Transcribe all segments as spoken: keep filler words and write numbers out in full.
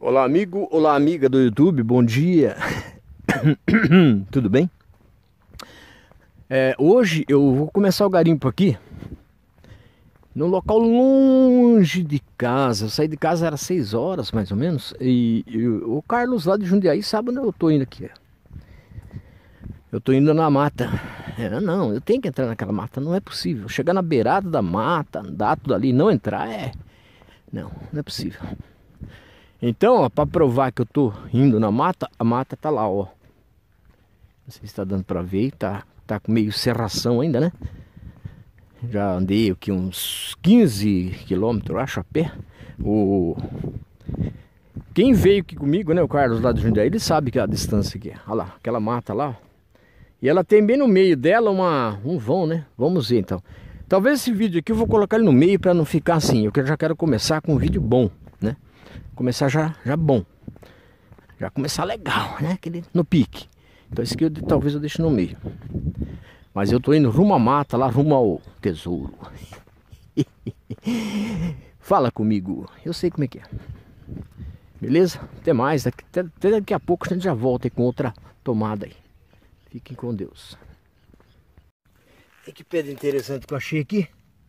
Olá, amigo, olá, amiga do YouTube, bom dia. Tudo bem? É, hoje eu vou começar o garimpo aqui num local longe de casa. Eu saí de casa era seis horas mais ou menos. E, e o Carlos lá de Jundiaí sabe onde eu tô indo aqui. Eu tô indo na mata. É, não, eu tenho que entrar naquela mata, não é possível. Chegar na beirada da mata, andar tudo ali, não entrar, é. Não, não é possível. Então, para provar que eu tô indo na mata, a mata tá lá, ó. Não sei se está dando para ver, tá, tá com meio serração ainda, né? Já andei aqui uns quinze quilômetros, acho, a pé. O... Quem veio aqui comigo, né, o Carlos lá de Jundiaí, ele sabe que é a distância aqui. Olha lá, aquela mata lá, ó. E ela tem bem no meio dela uma, um vão, né? Vamos ver então. Talvez esse vídeo aqui eu vou colocar ele no meio para não ficar assim. Eu já quero começar com um vídeo bom, né? Começar já, já bom. Já começar legal, né? Aquele, no pique. Então esse aqui eu, talvez eu deixe no meio. Mas eu tô indo rumo à mata, lá rumo ao tesouro. Fala comigo. Eu sei como é que é. Beleza? Até mais. Até, até daqui a pouco a gente já volta aí com outra tomada aí. Fiquem com Deus. Olha que pedra interessante que eu achei aqui.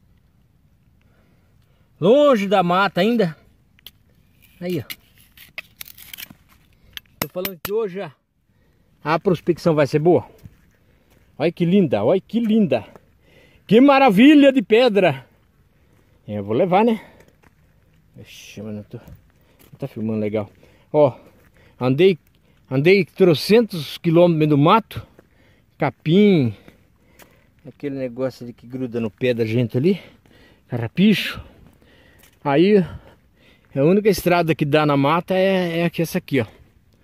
Longe da mata ainda. Aí, ó. Tô falando que hoje a, a prospecção vai ser boa. Olha que linda, olha que linda. Que maravilha de pedra. É, eu vou levar, né? Ixi, mas não tô... Não tá filmando legal. Ó, andei... Andei trocentos quilômetros no meio do mato. Capim. Aquele negócio ali que gruda no pé da gente ali. Carrapicho. Aí... A única estrada que dá na mata é, é aqui, essa aqui, ó.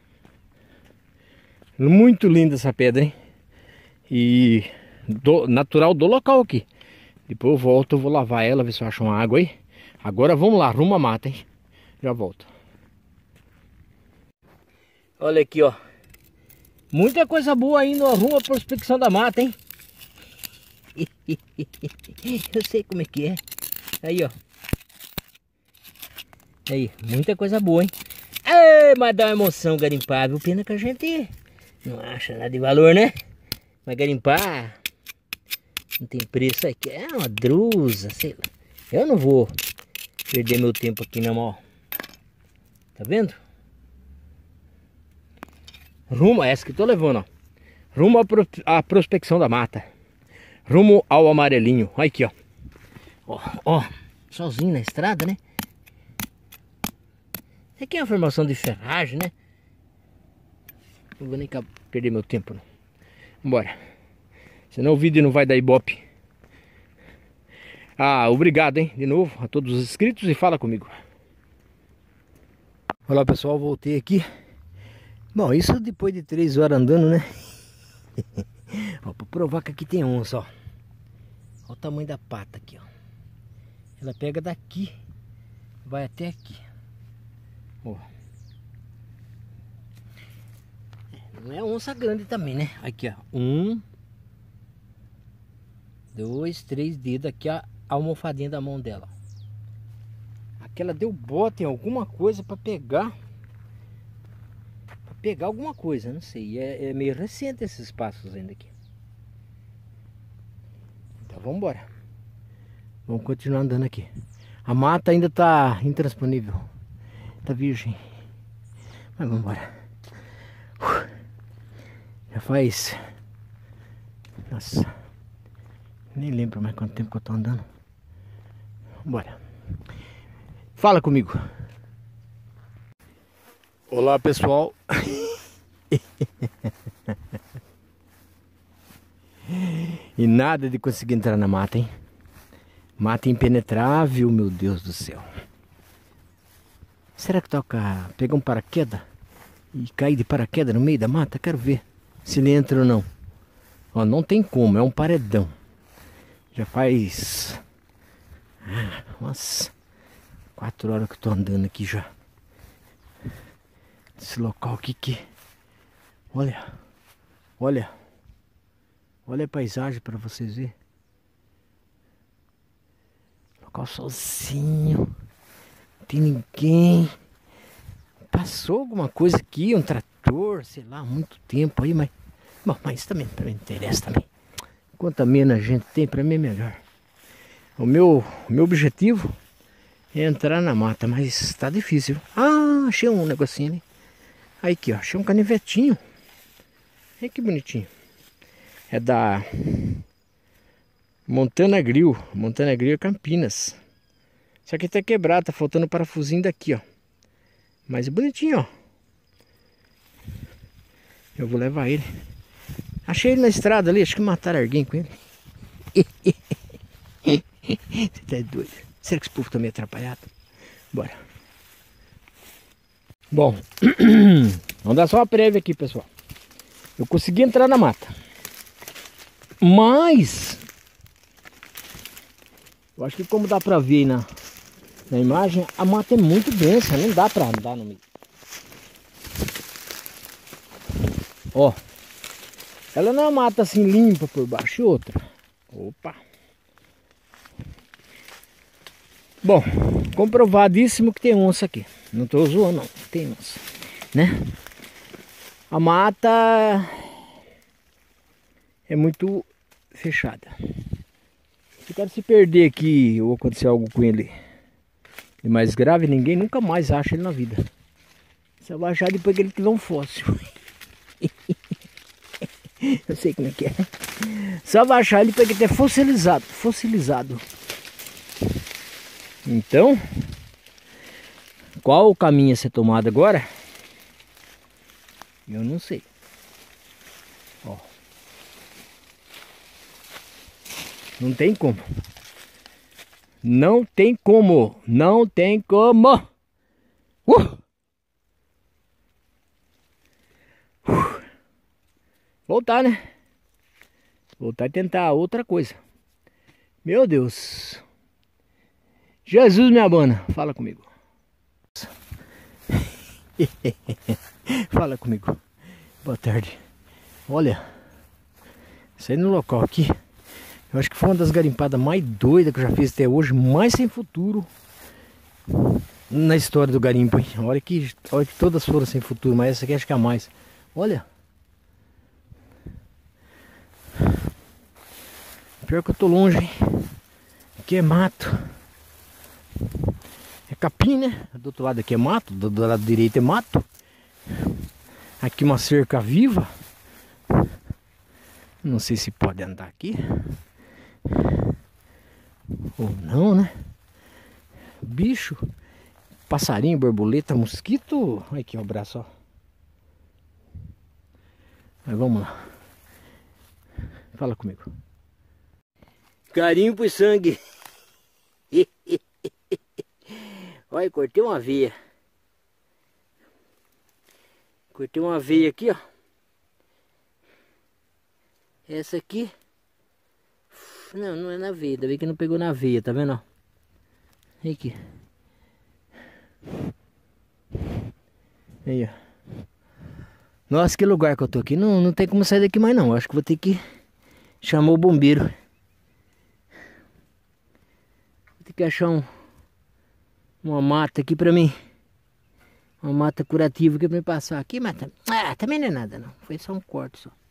Muito linda essa pedra, hein? E do, natural do local aqui. Depois eu volto, eu vou lavar ela, ver se eu acho uma água aí. Agora vamos lá, rumo à mata, hein? Já volto. Olha aqui, ó. Muita coisa boa aí no rumo à prospecção da mata, hein? Eu sei como é que é. Aí, ó. Aí, muita coisa boa, hein? Ei, mas dá uma emoção garimpar, viu? Pena que a gente não acha nada de valor, né? Mas garimpar não tem preço aqui. É uma drusa, sei lá. Eu não vou perder meu tempo aqui não, ó. Tá vendo? Rumo, essa que eu tô levando, ó. Rumo à prospecção da mata. Rumo ao amarelinho. Olha aqui, ó. Ó, ó. Sozinho na estrada, né? Isso aqui é uma formação de ferragem, né? Não vou nem perder meu tempo, não. Vambora. Senão o vídeo não vai dar ibope. Ah, obrigado, hein? De novo a todos os inscritos e fala comigo. Olá, pessoal. Voltei aqui. Bom, isso depois de três horas andando, né? Ó, pra provar que aqui tem onça, ó. Olha o tamanho da pata aqui, ó. Ela pega daqui, vai até aqui. Ó. Não é onça grande também, né? Aqui, ó. Um, dois, três dedos aqui, a almofadinha da mão dela. Aquela deu bota em alguma coisa para pegar. Para pegar alguma coisa, não sei. É, é meio recente esses passos ainda aqui. Então vamos embora. Vamos continuar andando aqui. A mata ainda tá intransponível. Tá virgem. Mas vamos embora. Uh, já faz... Nossa. Nem lembro mais quanto tempo que eu tô andando. Bora. Fala comigo. Olá, pessoal. E nada de conseguir entrar na mata, hein? Mata impenetrável, meu Deus do céu. Será que toca pegar um paraquedas e cair de paraquedas no meio da mata? Quero ver se ele entra ou não. Ó, não tem como, é um paredão. Já faz ah, umas quatro horas que eu tô andando aqui já. Esse local aqui que... Olha, olha. Olha a paisagem para vocês verem. Local sozinho. Não tem ninguém. passou alguma coisa aqui, um trator, sei lá, há muito tempo aí, mas... Bom, mas isso também, também não interessa também. Quanto menos a gente tem, pra mim é melhor. O meu, o meu objetivo é entrar na mata, mas tá difícil. Ah, achei um negocinho ali. Aí aqui, ó, achei um canivetinho. Olha que bonitinho. É da Montana Grill. Montana Grill é Campinas. Só que tá quebrado, tá faltando o parafusinho daqui, ó. Mas é bonitinho, ó. Eu vou levar ele. Achei ele na estrada ali, acho que mataram alguém com ele. Você tá doido? Será que esse povo tá meio atrapalhado? Bora. Bom, vamos dar só uma prévia aqui, pessoal. Eu consegui entrar na mata. Mas... eu acho que como dá pra ver aí na, na imagem, a mata é muito densa, não dá pra andar no meio. Ó. Ela não é uma mata assim limpa por baixo. E outra. Opa. Bom, comprovadíssimo que tem onça aqui. Não tô zoando não, tem onça, né? A mata é muito fechada. Se o cara se perder aqui ou acontecer algo com ele e mais grave, ninguém nunca mais acha ele na vida. Só vai achar depois que ele tiver um fóssil. Eu sei como é que é. Só vai achar ele depois que ele tiver fossilizado. Fossilizado. Então, qual o caminho a ser tomado agora? Eu não sei. Ó. Não tem como. Não tem como. Não tem como. Uh! Uh! Voltar, né? Voltar e tentar outra coisa. Meu Deus. Jesus me abana. Fala comigo. Fala comigo. Boa tarde. Olha. Saí no local aqui. Eu acho que foi uma das garimpadas mais doidas que eu já fiz até hoje. Mais sem futuro. Na história do garimpo, hein? Olha que, olha que todas foram sem futuro. Mas essa aqui acho que é a mais. Olha. Pior que eu tô longe, hein? Aqui é mato. É capim, né? Do outro lado aqui é mato. Do, do lado direito é mato. Aqui uma cerca viva. Não sei se pode andar aqui. Ou não, né? Bicho. Passarinho, borboleta, mosquito. Olha aqui o braço, ó. Mas vamos lá. Fala comigo. Garimpo e sangue. Olha, cortei uma veia. Cortei uma veia aqui, ó. Essa aqui. Não, não é na veia. Ainda bem que não pegou na veia, tá vendo? Olha aqui. Aí, ó. Nossa, que lugar que eu tô aqui. Não, não tem como sair daqui mais não. Acho que vou ter que chamar o bombeiro. Vou ter que achar um, uma mata aqui pra mim. Uma mata curativa aqui pra me passar aqui. Mas ah, também não é nada não. Foi só um corte só.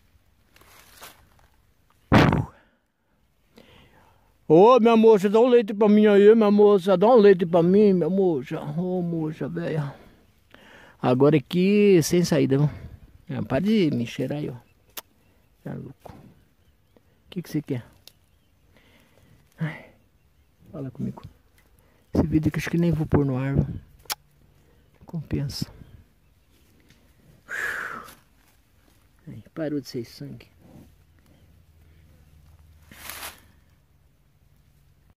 Ô, oh, minha moça, dá um leite pra mim aí, minha moça. Dá um leite pra mim, minha moça. Ô, oh, moça, velho. Agora aqui, sem saída, viu? É, para de me cheirar aí, ó. Tá louco. O que que você quer? Ai, fala comigo. Esse vídeo que acho que nem vou pôr no ar, viu? Compensa. Aí, parou de ser sangue.